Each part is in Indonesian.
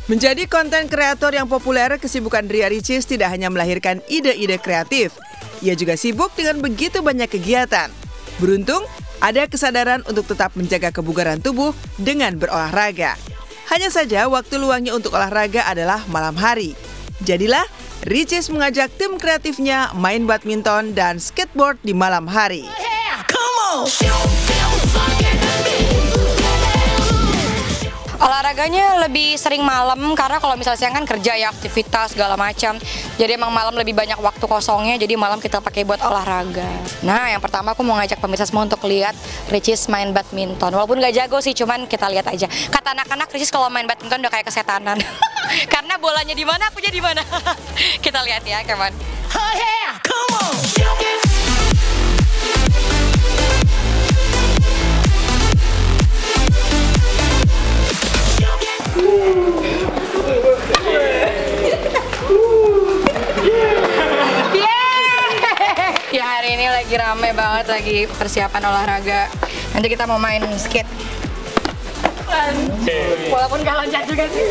Menjadi konten kreator yang populer, kesibukan Ria Ricis tidak hanya melahirkan ide-ide kreatif. Ia juga sibuk dengan begitu banyak kegiatan. Beruntung, ada kesadaran untuk tetap menjaga kebugaran tubuh dengan berolahraga. Hanya saja waktu luangnya untuk olahraga adalah malam hari. Jadilah, Ricis mengajak tim kreatifnya main badminton dan skateboard di malam hari. Olahraganya lebih sering malam karena kalau misalnya siang kan kerja ya, aktivitas segala macam. Jadi emang malam lebih banyak waktu kosongnya, jadi malam kita pakai buat olahraga. Nah, yang pertama aku mau ngajak pemirsa semua untuk lihat Ricis main badminton. Walaupun gak jago sih, cuman kita lihat aja. Kata anak-anak, Ricis kalau main badminton udah kayak kesetanan. Karena bolanya di mana, akunya di mana. Kita lihat ya, kawan. Oh yeah, come on. Ya hari ini lagi rame banget, lagi persiapan olahraga. Nanti kita mau main skate. Walaupun gak loncat juga sih.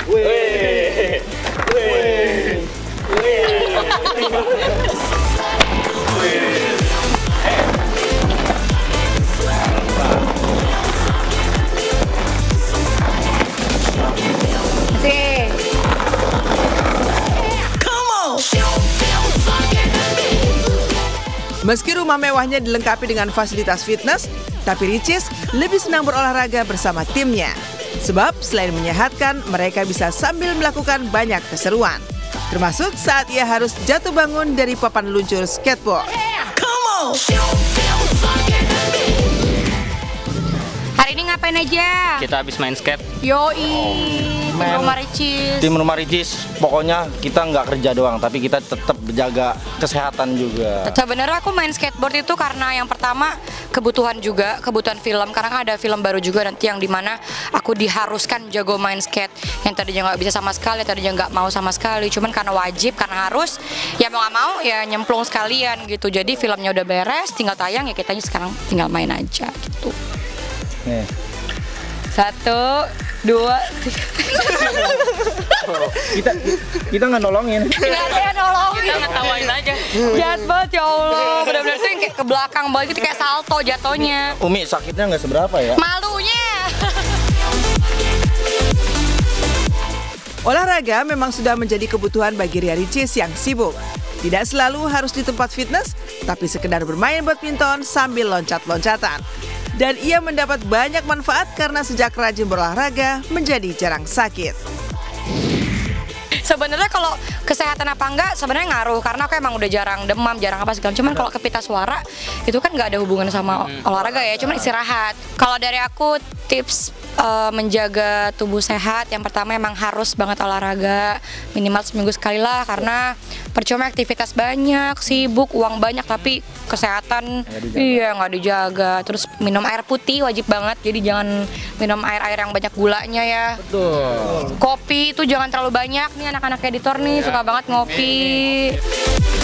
Meski rumah mewahnya dilengkapi dengan fasilitas fitness, tapi Ricis lebih senang berolahraga bersama timnya. Sebab selain menyehatkan, mereka bisa sambil melakukan banyak keseruan. Termasuk saat ia harus jatuh bangun dari papan luncur skateboard. Hari ini ngapain aja? Kita habis main skate. Yoi, tim rumah Ricis. Tim rumah Ricis, pokoknya kita nggak kerja doang, tapi kita tetap jaga kesehatan juga. Sebenarnya aku main skateboard itu karena yang pertama kebutuhan juga, kebutuhan film. Karena kan ada film baru juga nanti yang dimana aku diharuskan jago main skate. Yang tadinya nggak bisa sama sekali, tadinya nggak mau sama sekali. Cuman karena wajib, karena harus, ya mau nggak mau ya nyemplung sekalian gitu. Jadi filmnya udah beres, tinggal tayang ya kitanya sekarang tinggal main aja gitu. Nih. 1, 2, 3. Kita nggak nolongin. Nggak ada yang nolongin. Kita ngetawain aja. Jahat banget ya Allah. Benar-benar tuh yang kayak ke belakang banget gitu, kayak salto jatuhnya. Umi sakitnya nggak seberapa ya? Malunya. Olahraga memang sudah menjadi kebutuhan bagi Ria Ricis yang sibuk. Tidak selalu harus di tempat fitness, tapi sekedar bermain badminton sambil loncat-loncatan. Dan ia mendapat banyak manfaat karena sejak rajin berolahraga menjadi jarang sakit. Sebenarnya kalau kesehatan apa enggak sebenarnya ngaruh karena aku emang udah jarang demam, jarang apa segala. Cuman kalau kepita suara itu kan nggak ada hubungan sama olahraga ya, cuman istirahat. Kalau dari aku tips menjaga tubuh sehat, yang pertama emang harus banget olahraga minimal seminggu sekali lah, karena percuma aktivitas banyak, sibuk, uang banyak tapi kesehatan nggak dijaga. Terus minum air putih wajib banget, jadi jangan minum air-air yang banyak gulanya ya. Betul. Kopi itu jangan terlalu banyak, nih anak-anak editor nih suka banget ngopi.